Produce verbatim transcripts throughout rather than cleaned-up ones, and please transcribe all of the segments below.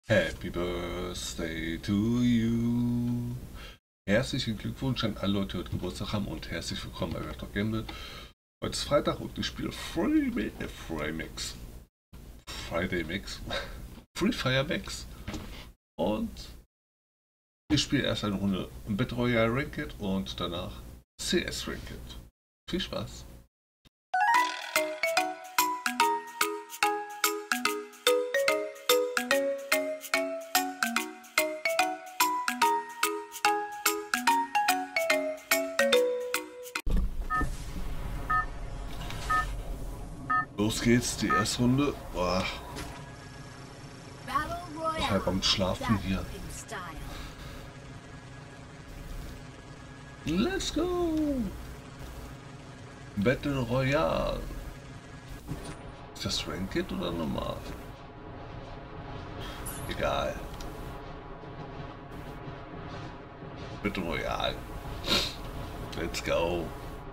Happy Birthday to you. Herzlichen Glückwunsch an alle Leute, die heute Geburtstag haben und herzlich willkommen bei Red Dog Gamble. Heute ist Freitag und ich spiele Free, äh, Free Mix. Friday Mix. Free Fire Mix. Und ich spiele erst eine Runde Battle Royale Ranked und danach C S Ranked. Viel Spaß. Los geht's, die erste Runde. Boah. Halb am Schlafen hier. Let's go! Battle Royale. Ist das Ranked oder normal? Egal. Battle Royale. Let's go.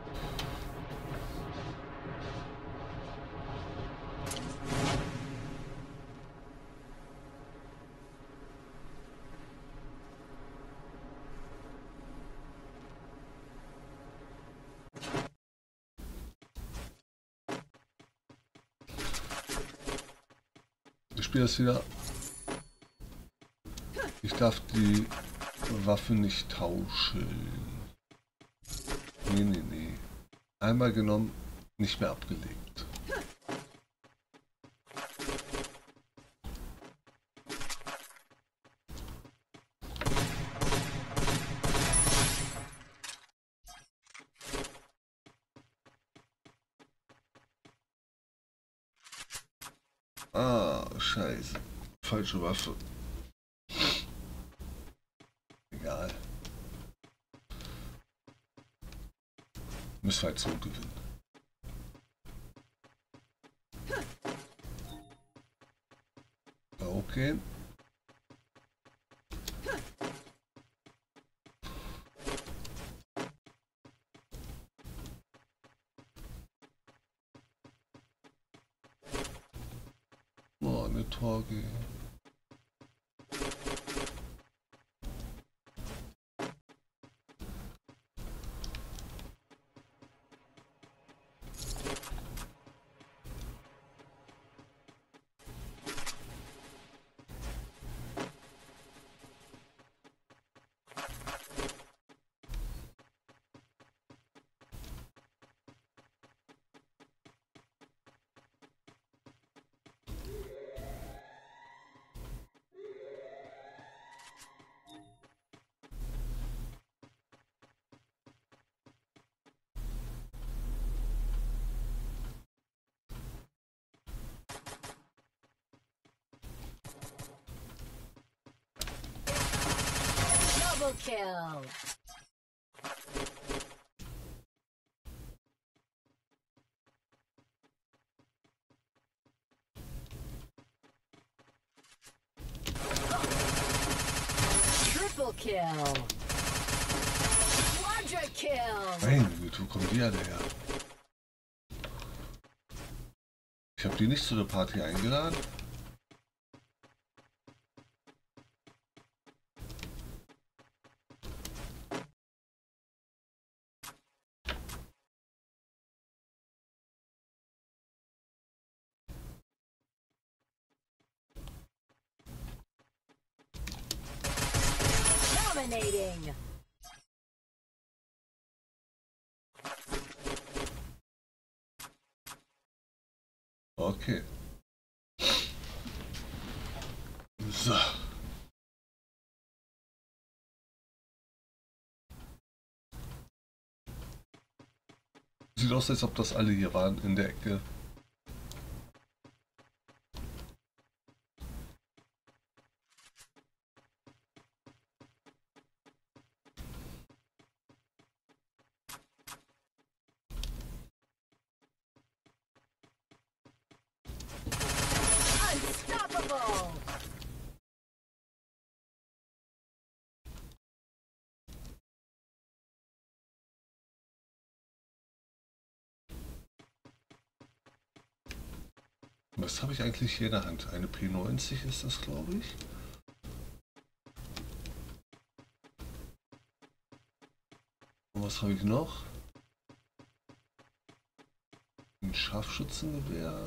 Ich spiele das wieder. Ich darf die Waffe nicht tauschen. Nee, nee, nee. Einmal genommen, nicht mehr abgelegt. Ah, scheiße. Falsche Waffe. Egal. Müssen wir halt so gewinnen. Okay. Oh, eine Torge. Double kill. Triple kill. Quadra kill. Meine Güte, wo kommen die alle her? Ich habe die nicht zu der Party eingeladen. Dominating. Okay. So. Sieht aus, als ob das alle hier waren in der Ecke. Unstoppable. Was habe ich eigentlich hier in der Hand? Eine P neunzig ist das, glaube ich. Was habe ich noch? Ein Scharfschützengewehr.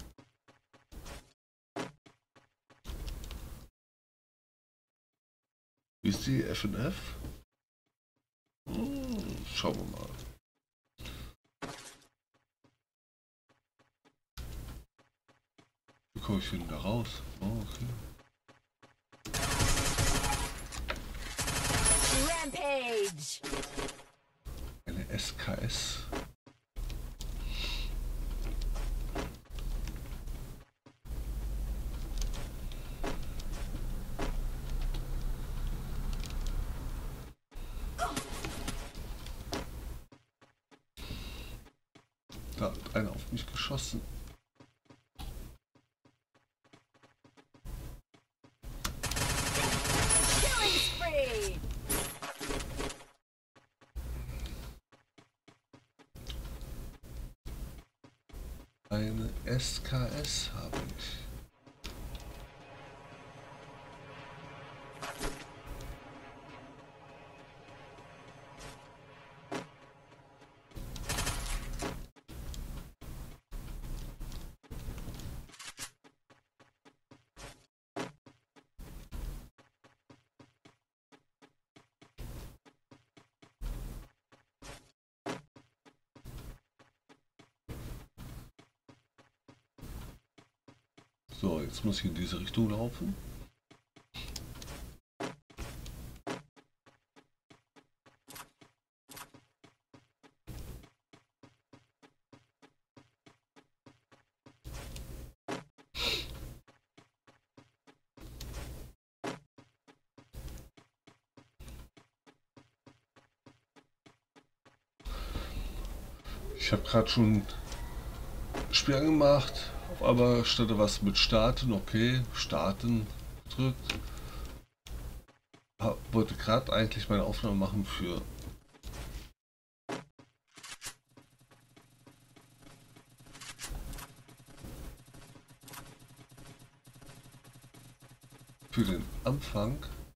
Wie ist die F N F? Hm, schauen wir mal. Wie komme ich denn da raus? Oh, okay. Rampage! Eine S K S. Da hat einer auf mich geschossen. Killing spree! Eine S K S habe ich. So, jetzt muss ich in diese Richtung laufen. Ich habe gerade schon Spiel gemacht, aber statt was mit Starten, okay, Starten drückt. Hab, wollte gerade eigentlich meine Aufnahme machen für für den Anfang.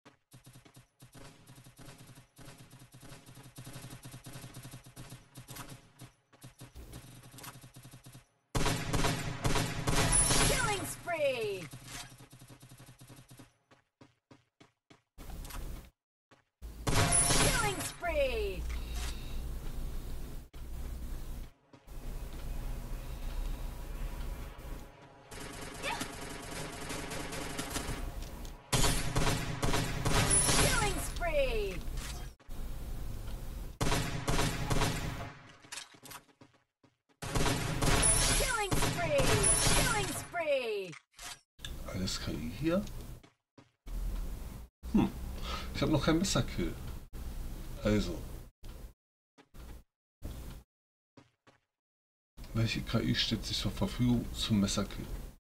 Killing spree! Killing spree! Killing spree! Killing spree! Killing spree! Alles K I hier. Hm. Ich habe noch kein Messerkill. Also. Welche K I steht sich zur Verfügung zum Messerkill?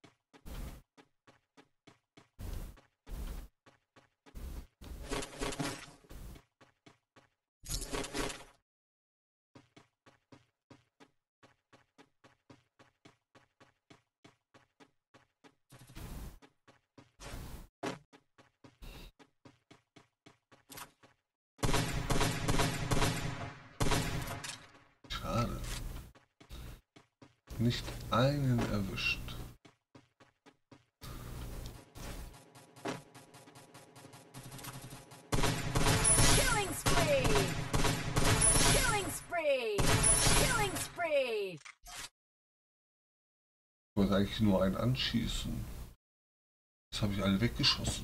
Schade. Nicht einen erwischt. Killing spree! Killing spree! Killing spree! Ich wollte eigentlich nur einen anschießen. Jetzt habe ich alle weggeschossen.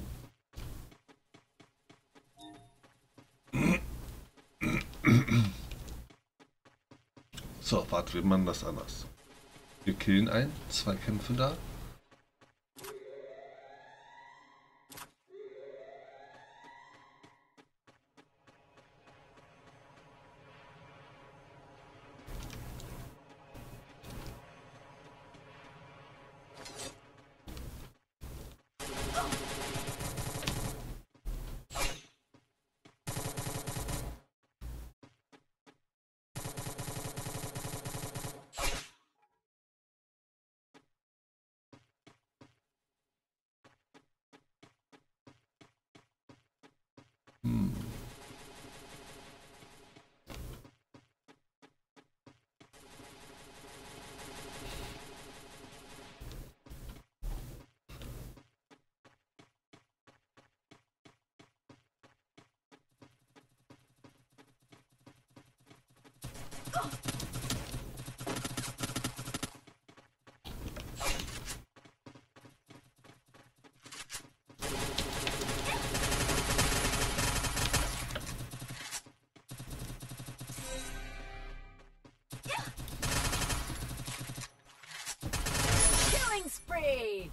So, warte, wir machen das anders. Wir killen einen, zwei Kämpfe da. Hm. Killing spree!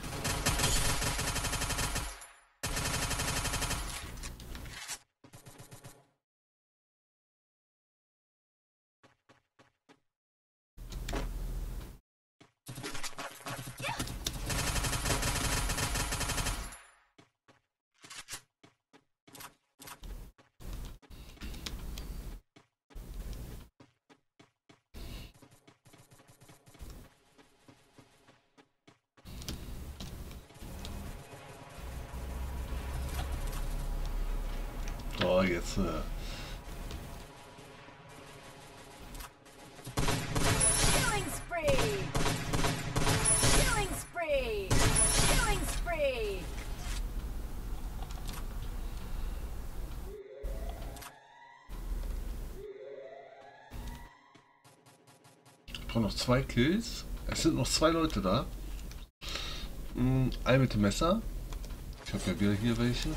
So, jetzt äh, Killing spree! Killing spree! Killing spree! ich brauche noch zwei Kills. Es sind noch zwei Leute da. Hm, ein mit dem Messer. Ich habe ja wieder hier welche.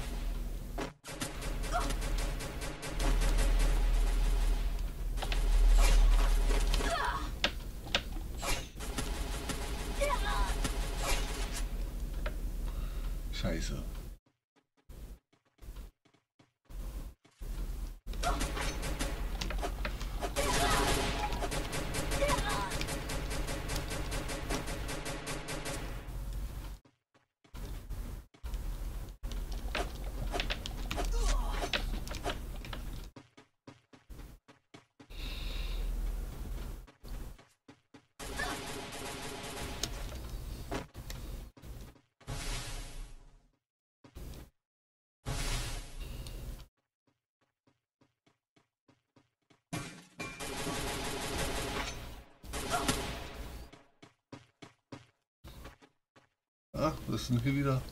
Scheiße. Ach, was ist denn hier wieder?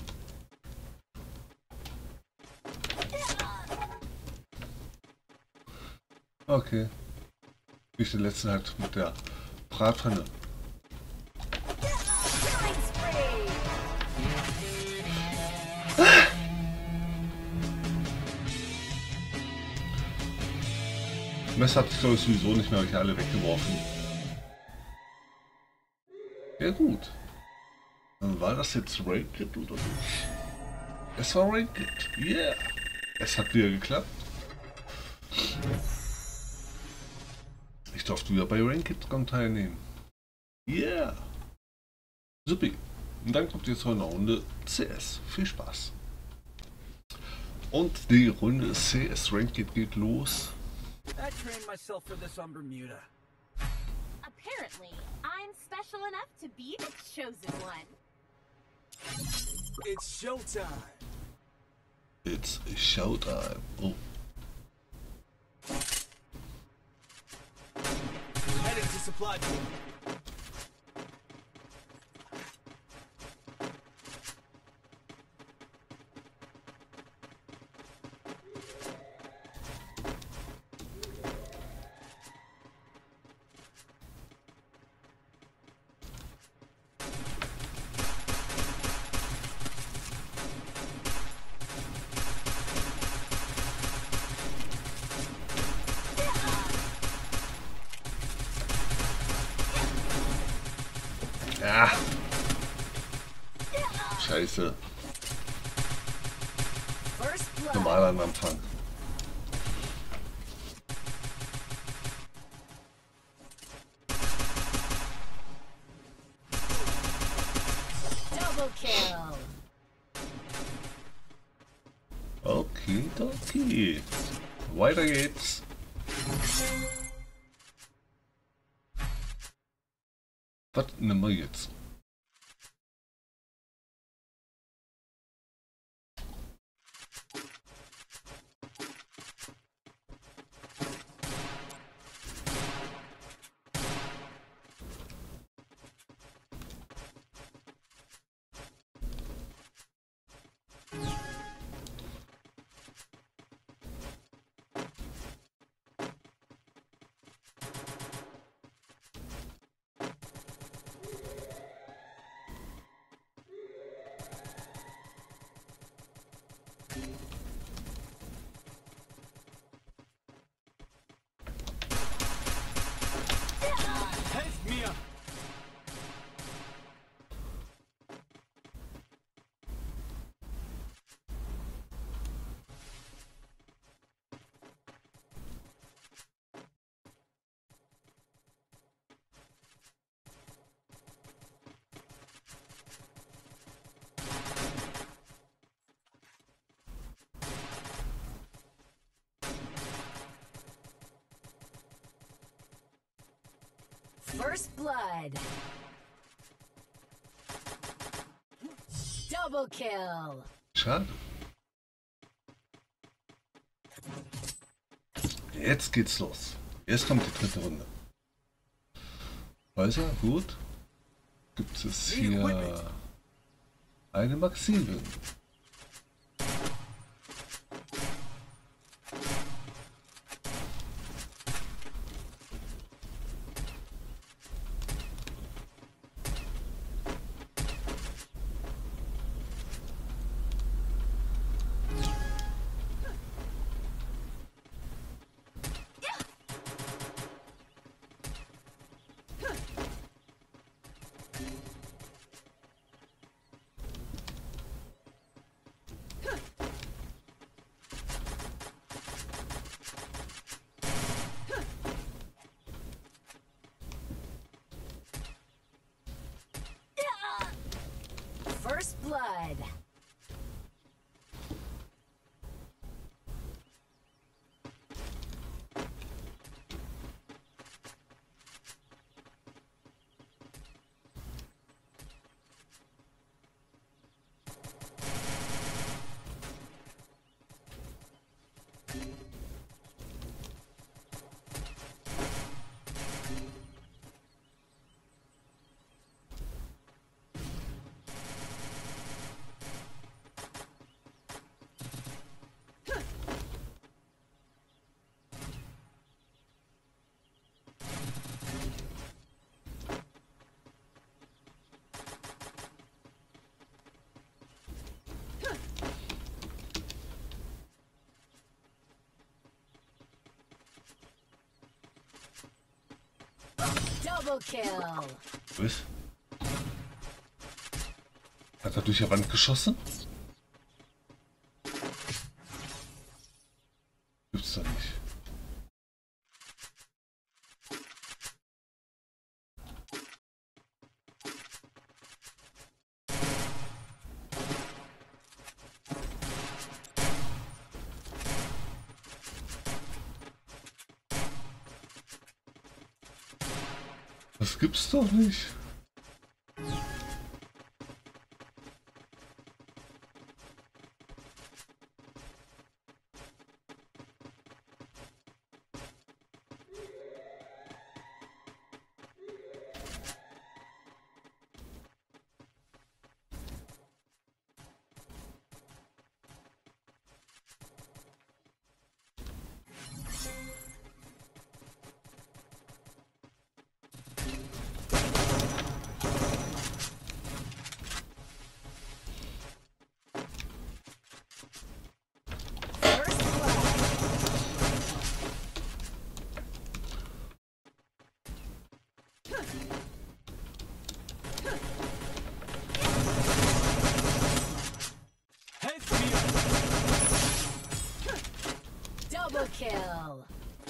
Okay. Wie ich den letzten halt mit der Bratpfanne. Killing spree! Messer hatte ich glaube ich sowieso nicht mehr, habe ich alle weggeworfen. Ja gut. Dann war das jetzt Ranked oder nicht? Es war Ranked. Yeah. Es hat wieder geklappt. Ich durfte wieder bei Ranked teilnehmen. Yeah. Supi. Und dann kommt jetzt noch eine Runde C S. Viel Spaß. Und die Runde C S Ranked geht los. I trained myself for this on Bermuda. Apparently, I'm special enough to be the chosen one. It's showtime. It's showtime. Oh. Heading to supply point. Ja. Scheiße. First blood! Normal am Anfang. Double kill! Okay, okay. Weiter geht's. Was nehmen wir jetzt? First blood. Double kill. Schade. Jetzt geht's los. Jetzt kommt die dritte Runde. Häuser, gut. Gibt es hier eine Maxime? First blood. Double kill. Was? Hat er durch die Wand geschossen? Gibt's doch nicht. Das gibt's doch nicht. Double kill.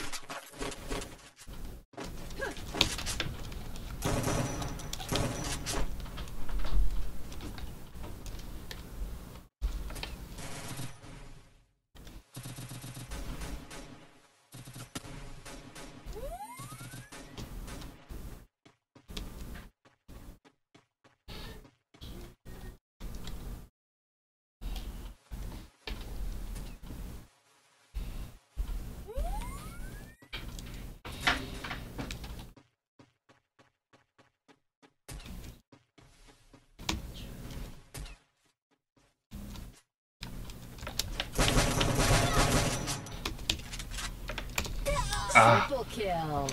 Ah. Triple kill.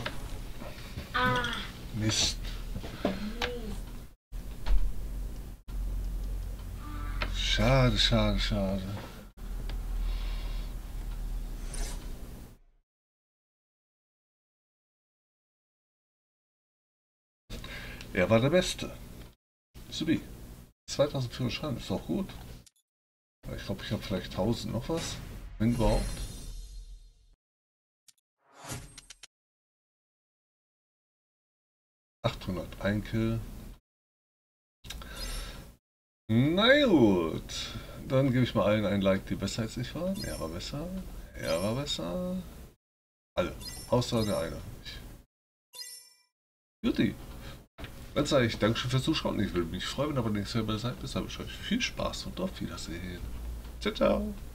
Mist. Schade, schade, schade. Er war der Beste. Subi. zweitausendvierhundert Schaden ist auch gut. Ich glaube, ich habe vielleicht tausend noch was. Wenn überhaupt. achthundert, ein Kill. Na gut. Dann gebe ich mal allen ein Like, die besser als ich waren. Er war besser. Er war besser. Alle. Außer der eine. Juti. Dann sage ich Dankeschön fürs Zuschauen. Ich würde mich freuen, wenn ihr aber nächstes Mal seid. Bis dann wünsche ich euch viel Spaß und auf Wiedersehen. Ciao, ciao.